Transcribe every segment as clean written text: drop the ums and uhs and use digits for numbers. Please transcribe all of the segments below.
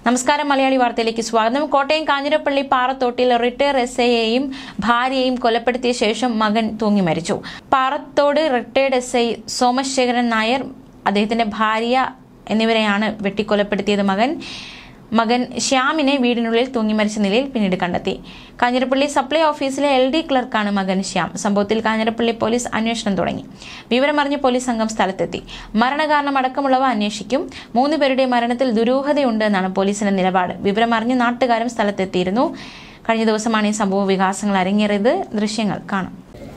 നമസ്കാരം മലയാളി വാർത്തയിലേക്ക് സ്വാഗതം. കോട്ടയം കാഞ്ഞിരപ്പള്ളി പാറത്തോട്ടിൽ റിട്ടയർ എസ്ഐയെയും ഭാര്യയെയും കൊലപ്പെടുത്തിയ ശേഷം മകൻ തൂങ്ങി മരിച്ചു. പാറത്തോട് റിട്ടയർഡ് എസ്ഐ സോമശേഖരൻ നായർ, അദ്ദേഹത്തിന്റെ ഭാര്യ എന്നിവരെയാണ് വെട്ടിക്കൊലപ്പെടുത്തിയത്. മകൻ ശ്യാമിനെ വീടിനുള്ളിൽ തൂങ്ങി മരിച്ച നിലയിൽ പിന്നീട് കണ്ടെത്തി. കാഞ്ഞിരപ്പള്ളി സപ്ലൈ ഓഫീസിലെ LD ക്ലർക്കാണ് മകൻ ശ്യാം. സംഭവത്തിൽ കാഞ്ഞിരപ്പള്ളി പോലീസ് അന്വേഷണം തുടങ്ങി. വിവരമറിഞ്ഞ് പോലീസ് സംഘം സ്ഥലത്തെത്തി. മരണകാരണം അടക്കമുള്ളവ അന്വേഷിക്കും. 3 പേരുടെ മരണത്തിൽ ദുരൂഹതയുണ്ട് എന്നാണ് പോലീസിന്റെ നിലപാട്. വിവരമറിഞ്ഞ് നാട്ടുകാരും സ്ഥലത്തെത്തിയിരുന്നു. കഴിഞ്ഞ ദിവസമാണ് ഈ സംഭവ വികാസങ്ങൾ അരങ്ങേറിയത്. ദൃശ്യങ്ങൾ കാണാം.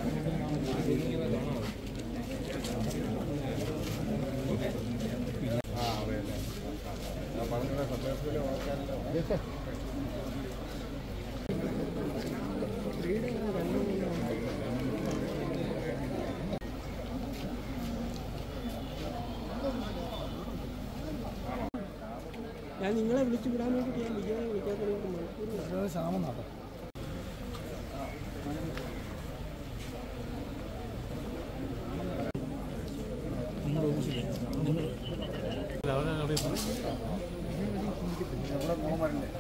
ഞാൻ നിങ്ങളെ വിളിച്ചു വിടാൻ വേണ്ടിയിട്ട് ഞാൻ വിജയനെ വിളിക്കാത്ത സാമനാഥ നിങ്ങളുടെ ഓഫീസിൽ